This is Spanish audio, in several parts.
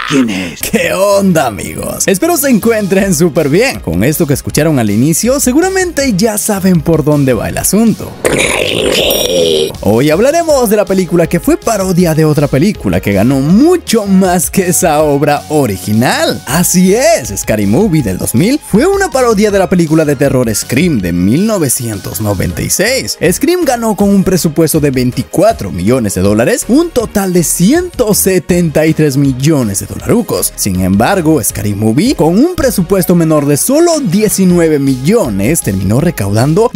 ¿Quién es? ¿Qué onda, amigos? Espero se encuentren súper bien. Con esto que escucharon al inicio, seguramente ya saben por dónde va el asunto. Hoy hablaremos de la película que fue parodia de otra película que ganó mucho más que esa obra original. Así es, Scary Movie del 2000 fue una parodia de la película de terror Scream de 1996. Scream ganó con un presupuesto de $24 millones, un total de 173 millones de dolarucos. Sin embargo, Scary Movie, con un presupuesto menor de solo 19 millones, terminó recaudando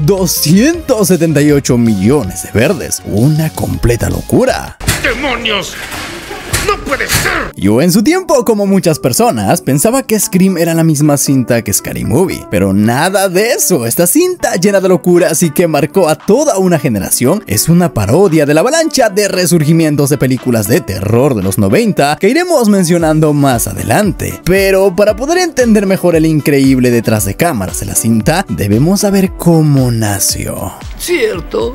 278 millones de verdes. Una completa locura. ¡Demonios! ¡No puede ser! Yo en su tiempo, como muchas personas, pensaba que Scream era la misma cinta que Scary Movie, pero nada de eso. Esta cinta llena de locuras y que marcó a toda una generación es una parodia de la avalancha de resurgimientos de películas de terror de los 90 que iremos mencionando más adelante. Pero para poder entender mejor el increíble detrás de cámaras de la cinta, debemos saber cómo nació. Cierto.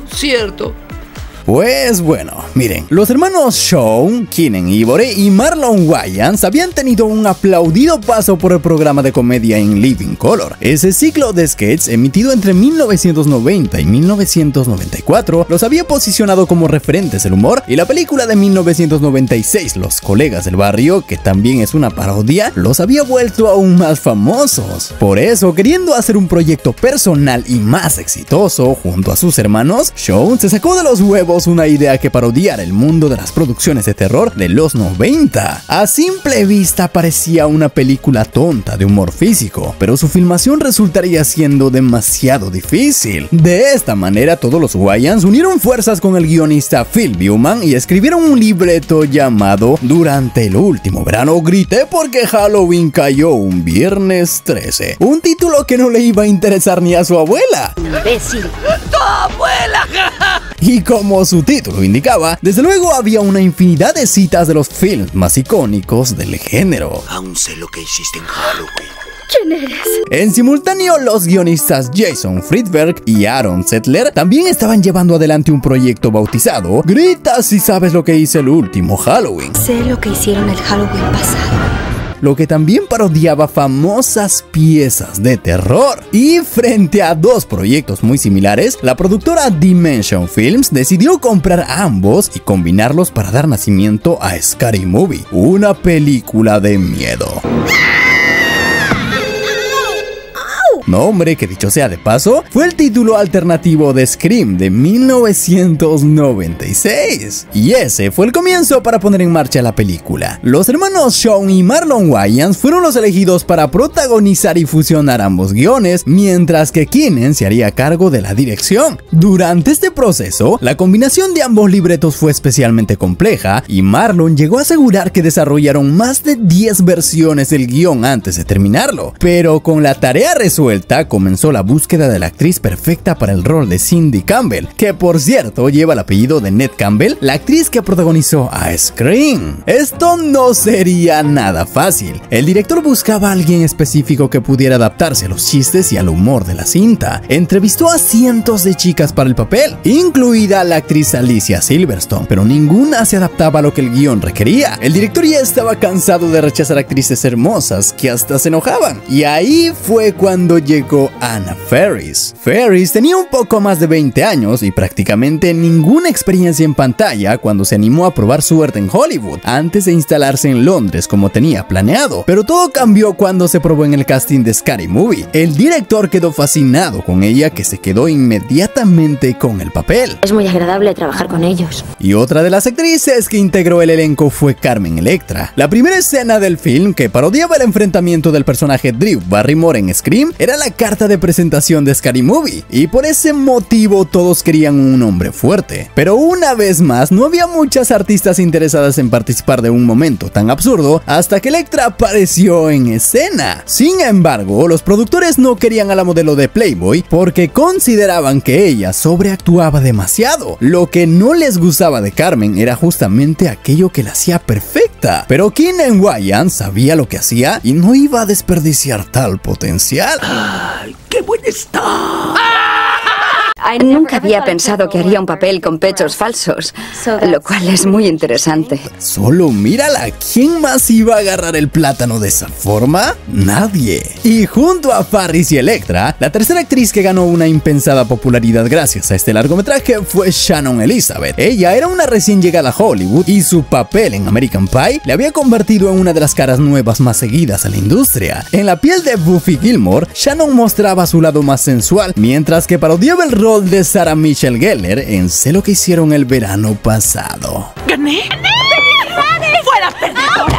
Pues bueno, miren, los hermanos Shawn, Keenen Ivory y Marlon Wayans habían tenido un aplaudido paso por el programa de comedia In Living Color. Ese ciclo de sketches emitido entre 1990 y 1994 los había posicionado como referentes del humor, y la película de 1996, Los Colegas del Barrio, que también es una parodia, los había vuelto aún más famosos. Por eso, queriendo hacer un proyecto personal y más exitoso junto a sus hermanos, Shawn se sacó de los huevos una idea que parodiara el mundo de las producciones de terror de los 90. A simple vista parecía una película tonta de humor físico, pero su filmación resultaría siendo demasiado difícil. De esta manera, todos los Wayans unieron fuerzas con el guionista Phil Bowman y escribieron un libreto llamado Durante el último verano grité porque Halloween cayó un viernes 13. Un título que no le iba a interesar ni a su abuela. ¡Imbécil! ¡Tu abuela! Y como su título indicaba, desde luego había una infinidad de citas de los films más icónicos del género. Aún sé lo que hiciste en Halloween. ¿Quién eres? En simultáneo, los guionistas Jason Friedberg y Aaron Settler también estaban llevando adelante un proyecto bautizado Grita si sabes lo que hice el último Halloween. Sé lo que hicieron el Halloween pasado. Lo que también parodiaba famosas piezas de terror. Y frente a dos proyectos muy similares, la productora Dimension Films decidió comprar ambos y combinarlos para dar nacimiento a Scary Movie, una película de miedo. Nombre que, dicho sea de paso, fue el título alternativo de Scream de 1996. Y ese fue el comienzo para poner en marcha la película. Los hermanos Shawn y Marlon Wayans fueron los elegidos para protagonizar y fusionar ambos guiones, mientras que Keenen se haría cargo de la dirección. Durante este proceso, la combinación de ambos libretos fue especialmente compleja, y Marlon llegó a asegurar que desarrollaron más de 10 versiones del guión antes de terminarlo. Pero con la tarea resuelta, comenzó la búsqueda de la actriz perfecta para el rol de Cindy Campbell, que por cierto lleva el apellido de Neve Campbell, la actriz que protagonizó a Scream. Esto no sería nada fácil. El director buscaba a alguien específico que pudiera adaptarse a los chistes y al humor de la cinta. Entrevistó a cientos de chicas para el papel, incluida la actriz Alicia Silverstone, pero ninguna se adaptaba a lo que el guión requería. El director ya estaba cansado de rechazar actrices hermosas que hasta se enojaban, y ahí fue cuando llegó Anna Faris. Faris tenía un poco más de 20 años y prácticamente ninguna experiencia en pantalla cuando se animó a probar suerte en Hollywood, antes de instalarse en Londres como tenía planeado. Pero todo cambió cuando se probó en el casting de Scary Movie. El director quedó fascinado con ella, que se quedó inmediatamente con el papel. Es muy agradable trabajar con ellos. Y otra de las actrices que integró el elenco fue Carmen Electra. La primera escena del film, que parodiaba el enfrentamiento del personaje Drew Barrymore en Scream, era la carta de presentación de Scary Movie, y por ese motivo todos querían un hombre fuerte. Pero una vez más, no había muchas artistas interesadas en participar de un momento tan absurdo hasta que Electra apareció en escena. Sin embargo, los productores no querían a la modelo de Playboy porque consideraban que ella sobreactuaba demasiado. Lo que no les gustaba de Carmen era justamente aquello que la hacía perfecta. Pero Keenen Wayans sabía lo que hacía y no iba a desperdiciar tal potencial. ¡Ay, qué buena está! Nunca había pensado que haría un papel con pechos falsos, lo cual es muy interesante. Solo mírala, ¿quién más iba a agarrar el plátano de esa forma? Nadie. Y junto a Ferris y Elektra, la tercera actriz que ganó una impensada popularidad gracias a este largometraje fue Shannon Elizabeth. Ella era una recién llegada a Hollywood y su papel en American Pie le había convertido en una de las caras nuevas más seguidas a la industria. En la piel de Buffy Gilmore, Shannon mostraba su lado más sensual, mientras que parodiaba el rol de Sarah Michelle Gellar en Sé lo que hicieron el verano pasado. ¡Gané! ¡Felicidades! ¡Fue la perdedora!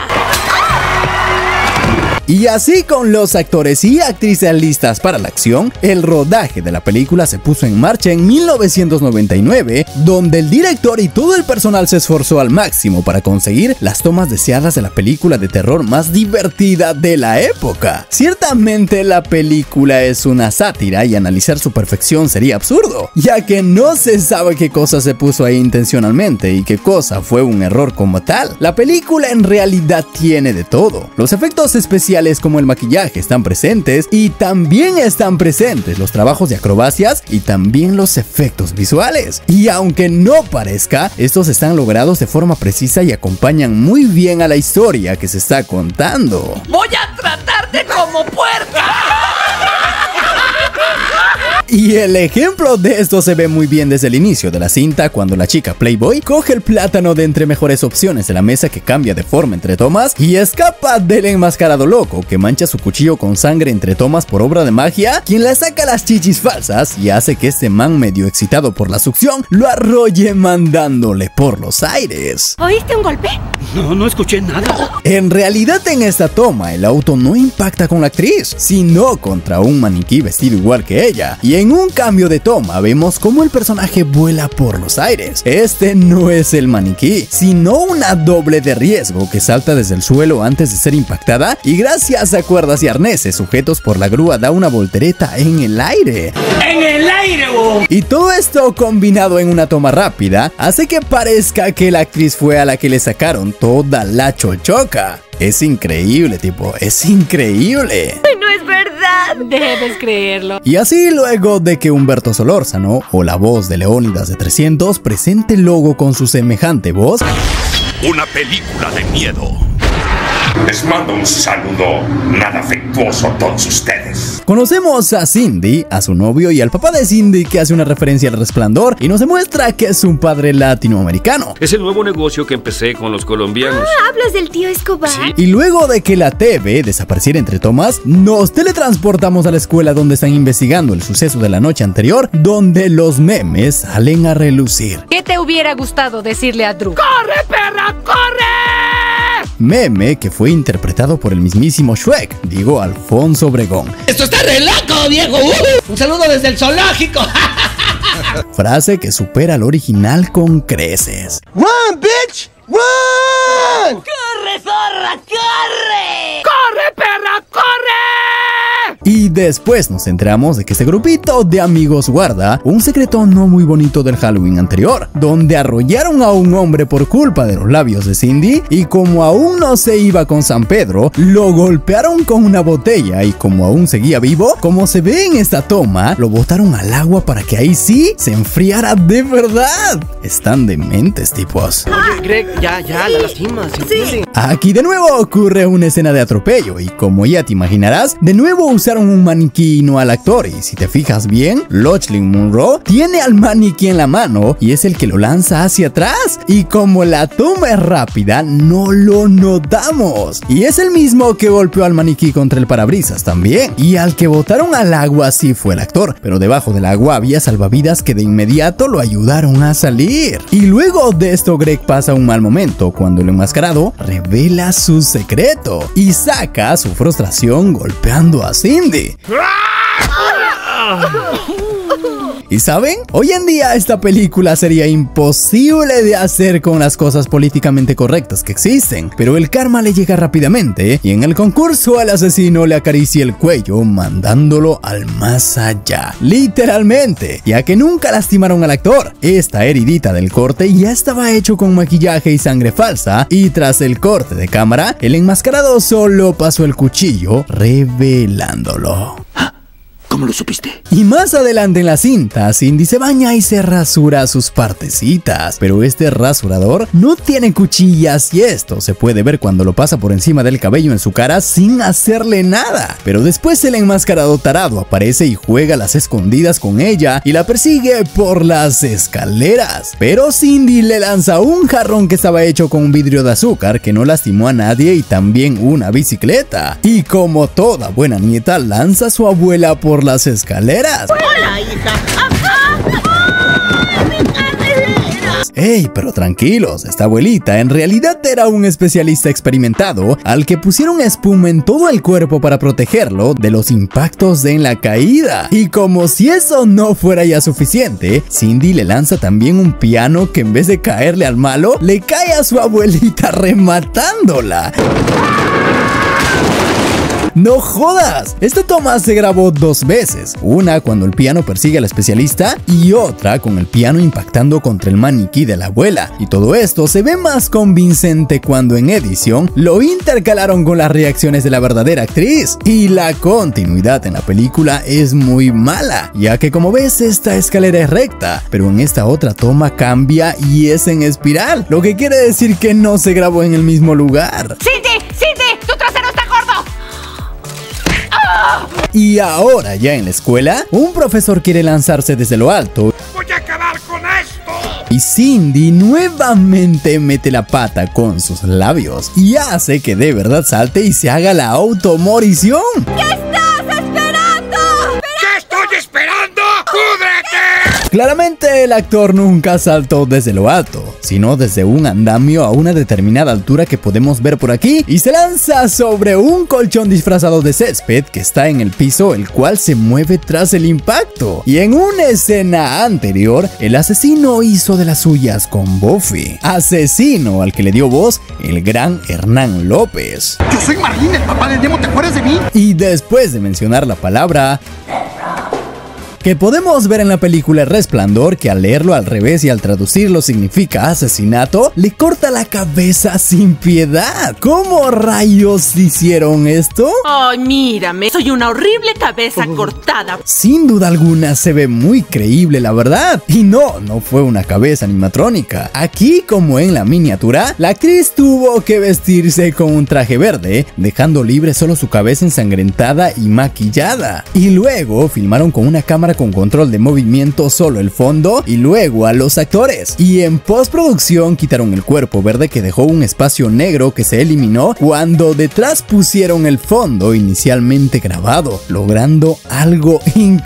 Y así, con los actores y actrices listas para la acción, el rodaje de la película se puso en marcha en 1999, donde el director y todo el personal se esforzó al máximo para conseguir las tomas deseadas de la película de terror más divertida de la época. Ciertamente la película es una sátira y analizar su perfección sería absurdo, ya que no se sabe qué cosa se puso ahí intencionalmente y qué cosa fue un error como tal. La película en realidad tiene de todo. Los efectos especiales como el maquillaje están presentes, y también están presentes los trabajos de acrobacias y también los efectos visuales. Y aunque no parezca, estos están logrados de forma precisa y acompañan muy bien a la historia que se está contando. ¡Voy a tratarte como puerca! Y el ejemplo de esto se ve muy bien desde el inicio de la cinta, cuando la chica Playboy coge el plátano de entre mejores opciones de la mesa que cambia de forma entre tomas y escapa del enmascarado loco que mancha su cuchillo con sangre entre tomas por obra de magia, quien le saca las chichis falsas y hace que este man, medio excitado por la succión, lo arrolle mandándole por los aires. ¿Oíste un golpe? No escuché nada. En realidad, en esta toma el auto no impacta con la actriz, sino contra un maniquí vestido igual que ella, y en un cambio de toma vemos cómo el personaje vuela por los aires. Este no es el maniquí, sino una doble de riesgo que salta desde el suelo antes de ser impactada y gracias a cuerdas y arneses sujetos por la grúa da una voltereta en el aire. ¡En el aire, wow! Y todo esto combinado en una toma rápida hace que parezca que la actriz fue a la que le sacaron toda la chochoca. Es increíble, tipo, es increíble. ¡No es verdad! Debes creerlo. Y así, luego de que Humberto Solórzano, o la voz de Leónidas de 300, presente el logo con su semejante voz, Una película de miedo. Les mando un saludo nada afectuoso a todos ustedes. conocemos a Cindy, a su novio y al papá de Cindy, que hace una referencia al Resplandor y nos demuestra que es un padre latinoamericano. Es el nuevo negocio que empecé con los colombianos. ¿Hablas del tío Escobar? Sí. Y luego de que la TV desapareciera entre tomas, nos teletransportamos a la escuela donde están investigando el suceso de la noche anterior, donde los memes salen a relucir. ¿Qué te hubiera gustado decirle a Drew? ¡Corre, perra, corre! Meme que fue interpretado por el mismísimo Shrek, digo Alfonso Obregón. ¡Esto está re loco, Diego! ¡Un saludo desde el zoológico! Frase que supera al original con creces. ¡Run, bitch! ¡Run! ¡Corre, zorra, corre! ¡Corre, perra, corre! Y después nos enteramos de que este grupito de amigos guarda un secreto no muy bonito del Halloween anterior, donde arrollaron a un hombre por culpa de los labios de Cindy y como aún no se iba con San Pedro, lo golpearon con una botella y como aún seguía vivo, como se ve en esta toma, lo botaron al agua para que ahí sí se enfriara de verdad. Están dementes, tipos. Oye, Greg, ya, la lastimas. Sí. Aquí de nuevo ocurre una escena de atropello y como ya te imaginarás, de nuevo usaron un maniquí y no al actor, y si te fijas bien, Lochlin Munro tiene al maniquí en la mano y es el que lo lanza hacia atrás, y como la toma es rápida no lo notamos, y es el mismo que golpeó al maniquí contra el parabrisas también, y al que botaron al agua sí fue el actor, pero debajo del agua había salvavidas que de inmediato lo ayudaron a salir. Y luego de esto Greg pasa un mal momento cuando el enmascarado revela su secreto y saca su frustración golpeando a Cindy. ¿Y saben? Hoy en día esta película sería imposible de hacer con las cosas políticamente correctas que existen, pero el karma le llega rápidamente y en el concurso el asesino le acaricia el cuello mandándolo al más allá, literalmente, ya que nunca lastimaron al actor. Esta heridita del corte ya estaba hecho con maquillaje y sangre falsa, y tras el corte de cámara el enmascarado solo pasó el cuchillo revelándolo. ¿Cómo lo supiste? Y más adelante en la cinta, Cindy se baña y se rasura sus partecitas, pero este rasurador no tiene cuchillas y esto se puede ver cuando lo pasa por encima del cabello en su cara sin hacerle nada. Pero después el enmascarado tarado aparece y juega a las escondidas con ella y la persigue por las escaleras. Pero Cindy le lanza un jarrón que estaba hecho con un vidrio de azúcar que no lastimó a nadie y también una bicicleta. Y como toda buena nieta, lanza a su abuela por las escaleras. ¡Hola, hija! ¡Ey, pero tranquilos! Esta abuelita en realidad era un especialista experimentado al que pusieron espuma en todo el cuerpo para protegerlo de los impactos en la caída. Y como si eso no fuera ya suficiente, Cindy le lanza también un piano que en vez de caerle al malo, le cae a su abuelita rematándola. ¡No jodas! Esta toma se grabó 2 veces, una cuando el piano persigue al especialista y otra con el piano impactando contra el maniquí de la abuela. Y todo esto se ve más convincente cuando en edición lo intercalaron con las reacciones de la verdadera actriz. Y la continuidad en la película es muy mala, ya que como ves esta escalera es recta, pero en esta otra toma cambia y es en espiral, lo que quiere decir que no se grabó en el mismo lugar. ¡Cindy! ¡Tu trasero está gordo! Y ahora ya en la escuela, un profesor quiere lanzarse desde lo alto. ¡Voy a acabar con esto! Y Cindy nuevamente mete la pata con sus labios y hace que de verdad salte y se haga la automorición. ¿Qué estás esperando? ¿Qué estoy esperando? ¡Púdrete! Claramente el actor nunca saltó desde lo alto, sino desde un andamio a una determinada altura que podemos ver por aquí y se lanza sobre un colchón disfrazado de césped que está en el piso, el cual se mueve tras el impacto. Y en una escena anterior, el asesino hizo de las suyas con Buffy, asesino al que le dio voz el gran Hernán López. Yo soy Marlene, el papá del Nemo, ¿te acuerdas de mí? Y después de mencionar la palabra que podemos ver en la película Resplandor, que al leerlo al revés y al traducirlo significa asesinato, le corta la cabeza sin piedad. ¿Cómo rayos hicieron esto? Ay, mírame, soy una horrible cabeza cortada. Sin duda alguna se ve muy creíble, la verdad. Y no fue una cabeza animatrónica. Aquí, como en la miniatura, la actriz tuvo que vestirse con un traje verde, dejando libre solo su cabeza ensangrentada y maquillada. Y luego filmaron con una cámara con control de movimiento solo el fondo y luego a los actores. Y en postproducción quitaron el cuerpo verde que dejó un espacio negro que se eliminó cuando detrás pusieron el fondo inicialmente grabado, logrando algo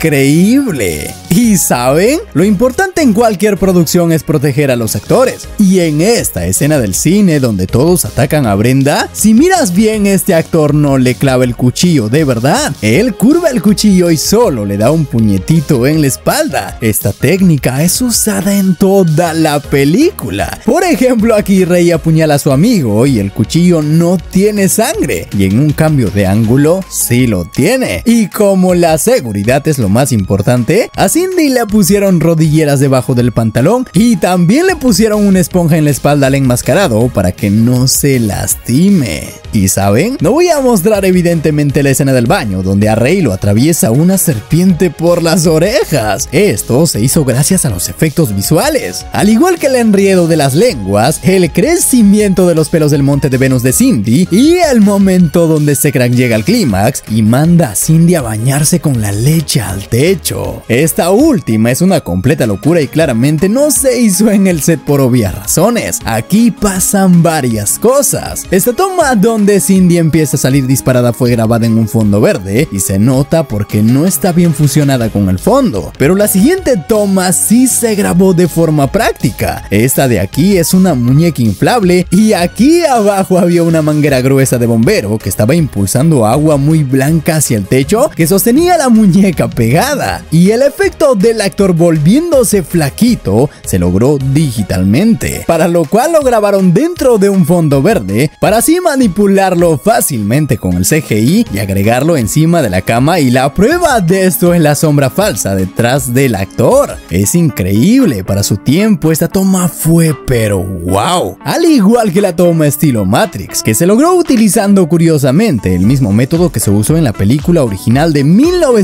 increíble. ¿Y saben? Lo importante en cualquier producción es proteger a los actores. Y en esta escena del cine donde todos atacan a Brenda, si miras bien, este actor no le clava el cuchillo de verdad. Él curva el cuchillo y solo le da un puñetito en la espalda. Esta técnica es usada en toda la película. Por ejemplo, aquí Rey apuñala a su amigo y el cuchillo no tiene sangre. Y en un cambio de ángulo, sí lo tiene. Y como la seguridad es lo más importante, a Cindy le pusieron rodilleras debajo del pantalón y también le pusieron una esponja en la espalda al enmascarado para que no se lastime. ¿Y saben? No voy a mostrar evidentemente la escena del baño donde a Rey lo atraviesa una serpiente por las orejas. Esto se hizo gracias a los efectos visuales. Al igual que el enriedo de las lenguas, el crecimiento de los pelos del monte de Venus de Cindy y el momento donde Sekran llega al clímax y manda a Cindy a bañarse con la leche al techo. Esta última es una completa locura y claramente no se hizo en el set por obvias razones. Aquí pasan varias cosas. Esta toma donde Cindy empieza a salir disparada fue grabada en un fondo verde y se nota porque no está bien fusionada con el fondo. Pero la siguiente toma sí se grabó de forma práctica. Esta de aquí es una muñeca inflable y aquí abajo había una manguera gruesa de bombero que estaba impulsando agua muy blanca hacia el techo que sostenía la muñeca pegada. Y el efecto del actor volviéndose flaquito se logró digitalmente, para lo cual lo grabaron dentro de un fondo verde para así manipularlo fácilmente con el CGI y agregarlo encima de la cama. Y la prueba de esto es la sombra falsa detrás del actor. Es increíble, para su tiempo esta toma fue pero wow. Al igual que la toma estilo Matrix, que se logró utilizando curiosamente el mismo método que se usó en la película original de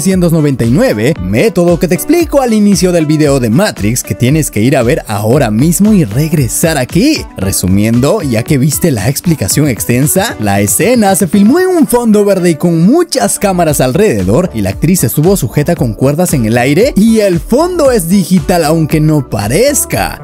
1999, método que te explico al inicio del video de Matrix que tienes que ir a ver ahora mismo y regresar aquí. Resumiendo, ya que viste la explicación extensa, la escena se filmó en un fondo verde y con muchas cámaras alrededor y la actriz estuvo sujeta con cuerdas en el aire y el fondo es digital aunque no parezca.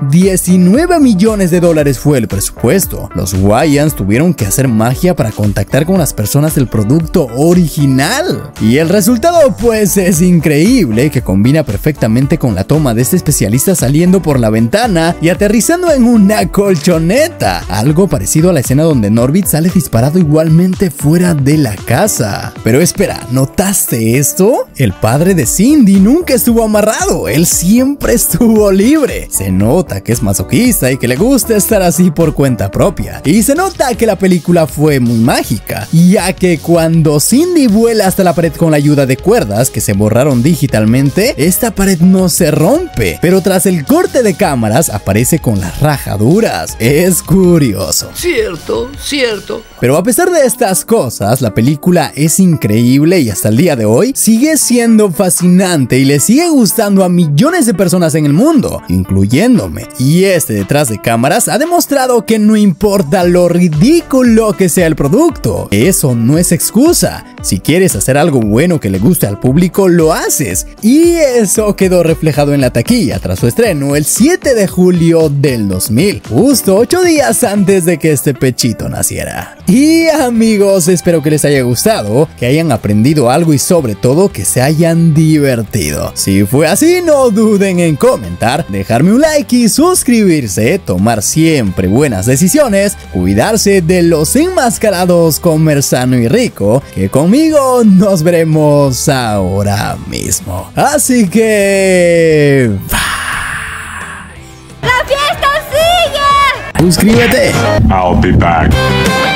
19 millones de dólares fue el presupuesto. Los Wayans tuvieron que hacer magia para contactar con las personas del producto original. Y el resultado pues es increíble, que combina perfectamente con la toma de este especialista saliendo por la ventana y aterrizando en una colchoneta. Algo parecido a la escena donde Norbit sale disparado igualmente fuera de la casa. Pero espera, ¿notaste esto? El padre de Cindy nunca estuvo amarrado, él siempre estuvo libre. Se nota que es masoquista y que le gusta estar así por cuenta propia. Y se nota que la película fue muy mágica, ya que cuando Cindy vuela hasta la pared con la ayuda de cuerdas que se borraron digitalmente, esta pared no se rompe, pero tras el corte de cámaras aparece con las rajaduras. Es curioso. Cierto, cierto. Pero a pesar de estas cosas, la película es increíble y hasta el día de hoy sigue siendo fascinante y le sigue gustando a millones de personas en el mundo, incluyéndome. Y este detrás de cámaras ha demostrado que no importa lo ridículo que sea el producto, eso no es excusa. Si quieres hacer algo bueno que le guste al público, lo haces. Y eso quedó reflejado en la taquilla tras su estreno el 7 de julio del 2000, justo 8 días antes de que este pechito naciera. Y amigos, espero que les haya gustado, que hayan aprendido algo y sobre todo que se hayan divertido. Si fue así, no duden en comentar, dejarme un like y suscribirse, tomar siempre buenas decisiones, cuidarse de los enmascarados, comer sano y rico, que conmigo nos veremos ahora mismo. Así que... ¡La fiesta sigue! suscríbete. I'll be back.